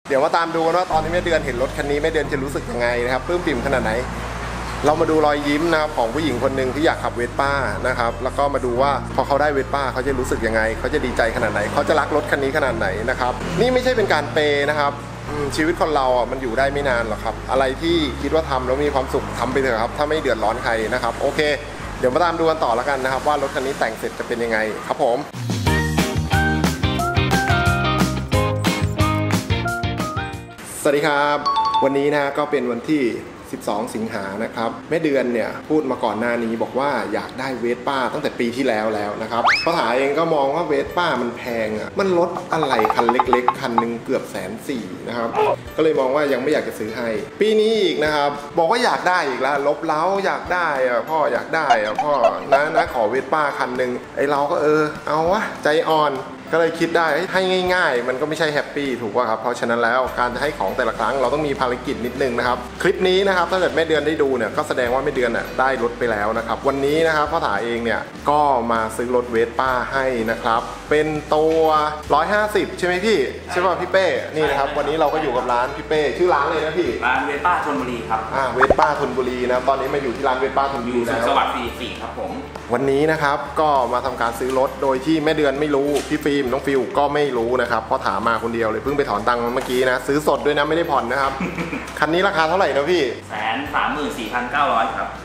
เดี๋ยวมาตามดูกันว่าตอนที่แม่เดือนเห็นรถคันนี้แม่เดือนจะรู้สึกยังไงนะครับปลื้มปิ่มขนาดไหนเรามาดูรอยยิ้มนะครับของผู้หญิงคนหนึ่งที่อยากขับเวสป้านะครับแล้วก็มาดูว่าพอเขาได้เวสป้าเขาจะรู้สึกยังไงเขาจะดีใจขนาดไหนเขาจะรักรถคันนี้ขนาดไหนนะครับนี่ไม่ใช่เป็นการเปย์นะครับชีวิตคนเราอ่ะมันอยู่ได้ไม่นานหรอกครับอะไรที่คิดว่าทำแล้วมีความสุขทำไปเถอะครับถ้าไม่เดือดร้อนใครนะครับโอเคเดี๋ยวมาตามดูกันต่อแล้วกันนะครับว่ารถคันนี้แต่งเสร็จจะเป็นยังไงครับผมสวัสดีครับวันนี้นะก็เป็นวันที่12 สิงหานะครับแม่เดือนเนี่ยพูดมาก่อนหน้านี้บอกว่าอยากได้เวสป้าตั้งแต่ปีที่แล้วนะครับภาษาเองก็มองว่าเวสป้ามันแพงอ่ะมันรถอะไรคันเล็กๆคันหนึ่งเกือบ140,000นะครับก็เลยมองว่ายังไม่อยากจะซื้อให้ปีนี้อีกนะครับบอกว่าอยากได้อีกแล้วลบเล้าอยากได้อ่ะพ่ออยากได้อ่ะพ่อนะขอเวสป้าคันหนึ่งไอเราก็เอาวะใจอ่อนก็เลยคิดได้ให้ง่ายๆมันก็ไม่ใช่แฮปปี้ถูกป่ะครับเพราะฉะนั้นแล้วการจะให้ของแต่ละครั้งเราต้องมีภารกิจนิดนึงนะครับคลิปนี้นะครับถ้าเกิดแม่เดือนได้ดูเนี่ยก็แสดงว่าแม่เดือนน่ะได้รถไปแล้วนะครับวันนี้นะครับพ่อถาเองเนี่ยก็มาซื้อรถเวสป้าให้นะครับเป็นตัว150ใช่ไหมพี่ใช่ป่ะพี่เป้นี่นะครับวันนี้เราก็อยู่กับร้านพี่เป้ชื่อร้านเลยนะพี่ร้านเวสป้าธนบุรีครับเวสป้าธนบุรีนะตอนนี้มาอยู่ที่ร้านเวสป้าธนบุรีแล้วสวัสดี4ครับผมวันนี้นะครับก็มาทำการซื้อรถโดยที่แม่เดือนไม่รู้พี่ฟิล์มน้องฟิวก็ไม่รู้นะครับเพราะถามมาคนเดียวเลยเพิ่งไปถอนตังค์เมื่อกี้นะซื้อสดด้วยนะไม่ได้ผ่อนนะครับ คันนี้ราคาเท่าไหร่นะพี่ 134,900ครับ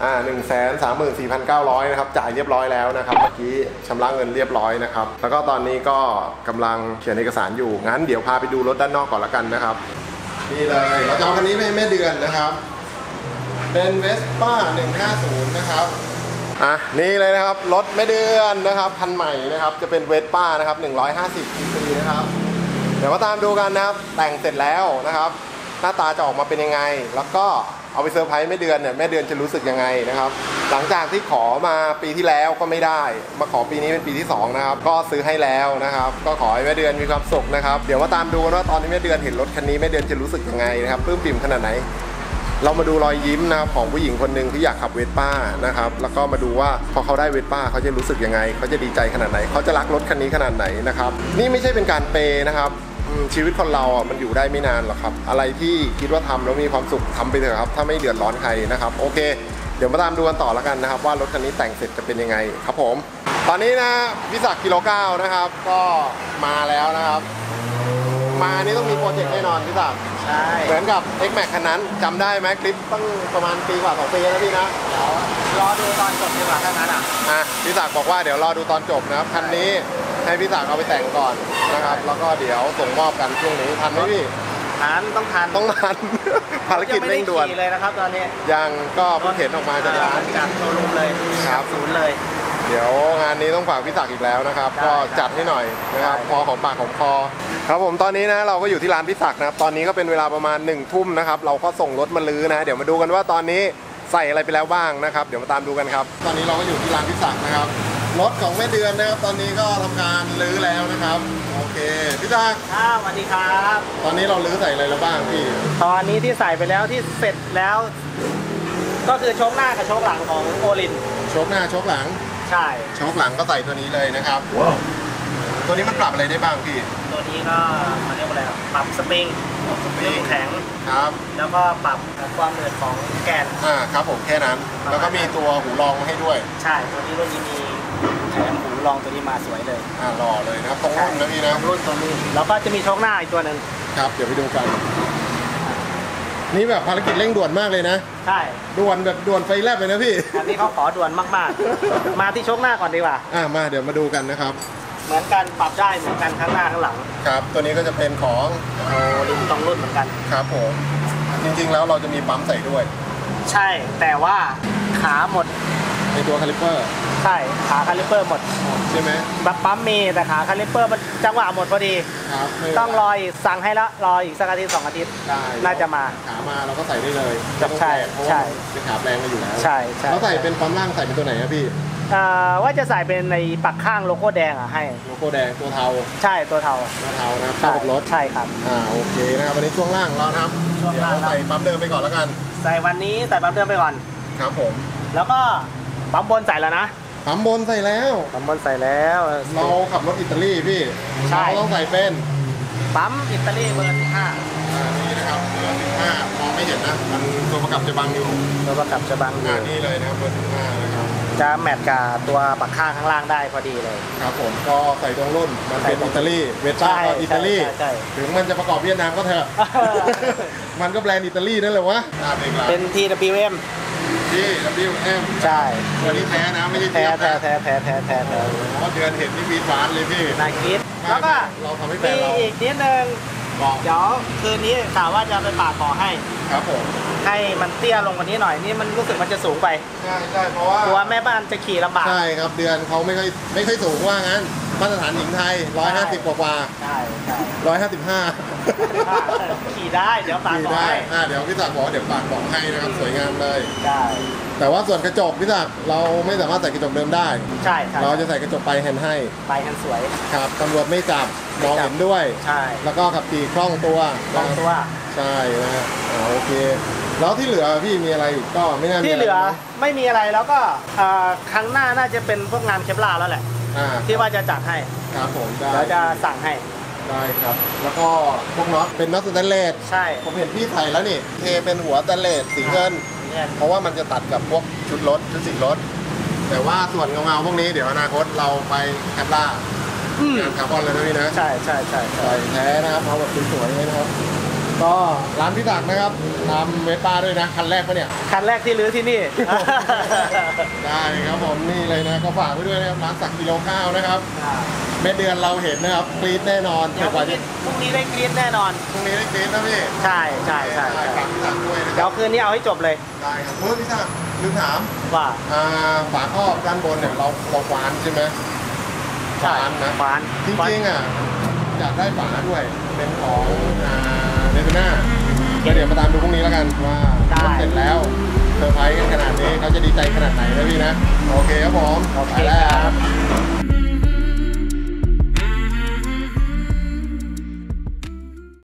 134,900นะครับจ่ายเรียบร้อยแล้วนะครับเมื่อกี้ชำระเงินเรียบร้อยนะครับแล้วก็ตอนนี้ก็กำลังเขียนเอกสารอยู่งั้นเดี๋ยวพาไปดูรถด้านนอกก่อนละกันนะครับนี่เลยเราจะเอาคันนี้ให้แม่เดือนนะครับเป็นเวสป้า150นะครับนี่เลยนะครับรถแม่เดือนนะครับคันใหม่นะครับจะเป็นเวสป้านะครับ150 cc นะครับเดี๋ยวมาตามดูกันนะครับแต่งเสร็จแล้วนะครับหน้าตาจะออกมาเป็นยังไงแล้วก็เอาไปเซอร์ไพรส์แม่เดือนเนี่ยแม่เดือนจะรู้สึกยังไงนะครับหลังจากที่ขอมาปีที่แล้วก็ไม่ได้มาขอปีนี้เป็นปีที่2นะครับก็ซื้อให้แล้วนะครับก็ขอให้แม่เดือนมีความสุขนะครับเดี๋ยวมาตามดูกันว่าตอนที่แม่เดือนเห็นรถคันนี้แม่เดือนจะรู้สึกยังไงนะครับปลื้มปิ่มขนาดไหนเรามาดูรอยยิ้มนะครับของผู้หญิงคนหนึ่งที่อยากขับเวสป้านะครับแล้วก็มาดูว่าพอเขาได้เวสป้าเขาจะรู้สึกยังไงเขาจะดีใจขนาดไหนเขาจะรักรถคันนี้ขนาดไหนนะครับนี่ไม่ใช่เป็นการเปย์นะครับชีวิตคนเราอ่ะมันอยู่ได้ไม่นานหรอกครับอะไรที่คิดว่าทำแล้วมีความสุขทำไปเถอะครับถ้าไม่เดือดร้อนใครนะครับโอเคเดี๋ยวมาตามดูกันต่อแล้วกันนะครับว่ารถคันนี้แต่งเสร็จจะเป็นยังไงครับผมตอนนี้นะวิศักดิ์กิโล9นะครับก็มาแล้วนะครับมานี่ต้องมีโปรเจกต์แน่นอนพี่ศักดิ์ใช่เหมือนกับ X-Max คันนั้นจำได้ไหมคลิปตั้งประมาณปีกว่า2 ปีนะพี่นะเดี๋ยวรอดูตอนจบดีกว่าถ้างั้นพี่ศักดิ์บอกว่าเดี๋ยวรอดูตอนจบนะครับคันนี้ให้พี่ศักดิ์เอาไปแต่งก่อนนะครับแล้วก็เดี๋ยวส่งมอบกันช่วงนี้ทันไหมพี่ต้องทันภารกิจเร่งด่วนเลยนะครับตอนนี้ยังก็เพิ่งเห็นออกมาจากร้านจากโชว์รูมเลยครับศูนย์เลยเดี๋ยวงานนี้ต้องฝากพี่ศักดิ์อีกแล้วนะครับก็จัดให้หน่อยนะครับพอของปากของคอครับผมตอนนี้นะเราก็อยู่ที่ร้านพี่ศักดิ์นะครับตอนนี้ก็เป็นเวลาประมาณ1 ทุ่มนะครับเราก็ส่งรถมาลื้อนะเดี๋ยวมาดูกันว่าตอนนี้ใส่อะไรไปแล้วบ้างนะครับเดี๋ยวมาตามดูกันครับตอนนี้เราก็อยู่ที่ร้านพี่ศักดิ์นะครับรถของแม่เดือนนะครับตอนนี้ก็ทำการลื้อแล้วนะครับโอเคพี่ศักดิ์สวัสดีครับตอนนี้เราลื้อใส่อะไรแล้วบ้างพี่ตอนนี้ที่ใส่ไปแล้วที่เสร็จแล้วก็คือโชคหน้ากับโชคหลังของโอลินโชคหน้าโชคหลังใช่โชคหลังก็ใส่ตัวนี้เลยนะครับตัวนี้มันปรับอะไรได้บ้างพี่ตัวนี้ก็มันเรียกว่าอะไรปรับสปริงแข็งครับแล้วก็ปรับความเหนืดของแกนครับผมแค่นั้นแล้วก็มีตัวหูรองมาให้ด้วยใช่ตัวนี้รุ่นนี้มีแถมหูรองตัวนี้มาสวยเลยหล่อเลยนะครับตรงรุ่นนะพี่นะรุ่นตัวนี้แล้วก็จะมีโชคหน้าอีกตัวหนึ่งครับเดี๋ยวไปดูกันนี่แบบภารกิจเร่งด่วนมากเลยนะใช่ด่วนแบบด่วนไฟแลบเลยนะพี่อันนี้เขาขอด่วนมากๆมาที่โชคหน้าก่อนดีกว่ามาเดี๋ยวมาดูกันนะครับเหมือนกันปรับได้เหมือนกันข้างหน้าข้างหลังครับตัวนี้ก็จะเป็นของลิ้นตรงรุ่นเหมือนกันครับผมจริงๆแล้วเราจะมีปั๊มใส่ด้วยใช่แต่ว่าขาหมดในตัวคาลิเปอร์ใช่ขาคาลิเปอร์หมดใช่ไหมปั๊มมีแต่ขาคาลิเปอร์มันจังหวะหมดพอดีครับต้องรออีกสั่งให้แล้วรออีกสักอาทิตย์2 อาทิตย์น่าจะมาขามาเราก็ใส่ได้เลยใช่ใช่เป็นขาแปลงมาอยู่แล้วใช่แล้วใส่เป็นปั๊มล่างใส่เป็นตัวไหนครับพี่ว่าจะใส่เป็นในปักข้างโลโก้แดงให้โลโก้แดงตัวเทาใช่ตัวเทานะครับเข้ากับรถใช่ครับโอเคนะครับวันนี้ช่วงล่างเราครับเดี๋ยวใส่ปั๊มเดิมไปก่อนแล้วกันใส่วันนี้ใส่ปั๊มเดิมไปก่อนครับผมแล้วก็ปั๊มบนใส่แล้วนะปั๊มบนใส่แล้วปั๊มบนใส่แล้วเราขับรถอิตาลีพี่ใช่เราต้องใส่เป็นปั๊มอิตาลีเบอร์15 นะมันตัวประกับจะบังอยู่ตัวประกับจะบังอยู่นี่เลยนะครับเบอร์15นะครับจะแมทกับตัวปักข้างข้างล่างได้พอดีเลยครับผมก็ใส่ตรงรุ่นมันเป็นอิตาลีเวต้าก็อิตาลีใช่ถึงมันจะประกอบเวียดนามก็เถอะ มันก็แบรนด์อิตาลีนั่นแหละวะเป็น TWM ที่ WM ใช่ตัวนี้แท้นะไม่ใช่แท้เทียบแท้นะแท้แท้แท้แท้เพราะเดือนเห็นที่มีฟานเลยพี่นาคิดแล้วก็เราทำให้แฟมีนเราอีกนิดนึงบอกเดี๋ยวคืนนี้กะว่าจะไปปากขอให้ครับผมให้มันเตี้ยลงกว่านี้หน่อยนี่มันรู้สึกมันจะสูงไปใช่เพราะว่าตัวแม่บ้านจะขี่ลำบากใช่ครับเดือนเขาไม่ค่อยสูงว่างั้นมาตรฐานหญิงไทย150กว่าใช่ใช่ 155 ขี่ได้เดี๋ยวปากขี่ขอได้ให้เดี๋ยวพี่ศักดิ์บอกว่าเดี๋ยวปากบอกให้นะครับสวยงามเลยได้แต่ว่าส่วนกระจกพี่ศักดิ์เราไม่สามารถใส่กระจกเดิมได้ใช่ใช่เราจะใส่กระจกไปแฮนด์ให้ไปกันสวยครับตำรวจไม่จับมองเห็นด้วยใช่แล้วก็ขับขี่คล่องตัวลองตัวใช่นะฮะโอเค แล้วที่เหลือพี่มีอะไรอีกก็ไม่น่ามีที่เหลืออะไรนะไม่มีอะไรแล้วก็ครั้งหน้าน่าจะเป็นพวกงานเคปลาร์แล้วแหละ ที่ว่าจะจัดให้ครับผมได้แล้วจะสั่งให้ได้ครับ แล้วก็พวกน็อตเป็นน็อตสแตนเลสใช่ผมเห็นพี่ใส่แล้วนี่เทเป็นหัวสแตนเลสสีเงินเนี่ยเพราะว่ามันจะตัดกับพวกชุดรถชุดสีรถ แต่ว่าส่วนเงาๆพวกนี้เดี๋ยวอนาคตเราไปแคปล่างานคาร์บอนเลยนะพี่นะใช่ใช่ใช่ใช่ใส่แท้นะครับเอาแบบสวยๆเลยนะครับ ก็ร้านพี่ศักดิ์นะครับทำเวสป้าด้วยนะคันแรกปะเนี่ยคันแรกที่รื้อที่นี่ได้ครับผมนี่เลยนะก็ฝากไว้ด้วยนะครับร้านศักดิ์กิโลข้าวนะครับเม็ดเดือนเราเห็นนะครับกรี๊ดแน่นอนเดี๋ยวกว่าจะพรุ่งนี้ได้กรี๊ดแน่นอนพรุ่งนี้ได้กรี๊ดนะพี่ใช่ใช่ใช่ได้ฝากพี่ศักดิ์ด้วยนะคเดี๋ยรัวบคืนนี้เอาให้จบเลยได้ครับพี่ศักดิ์ลืมถามว่าฝาครอบด้านบนเนี่ยเราควานใช่ไหมใช่ควานนะฟานจริงๆอ่ะอยากได้ฝาด้วยเป็นของเดนน่าก็เดี๋ยวมาตามดูพรุ่งนี้แล้วกันว่าเสร็จแล้วเซอร์ไพรส์กันขนาดนี้เขาจะดีใจขนาดไหนนะพี่นะโอเคครับผมโอเคไปแล้วครับ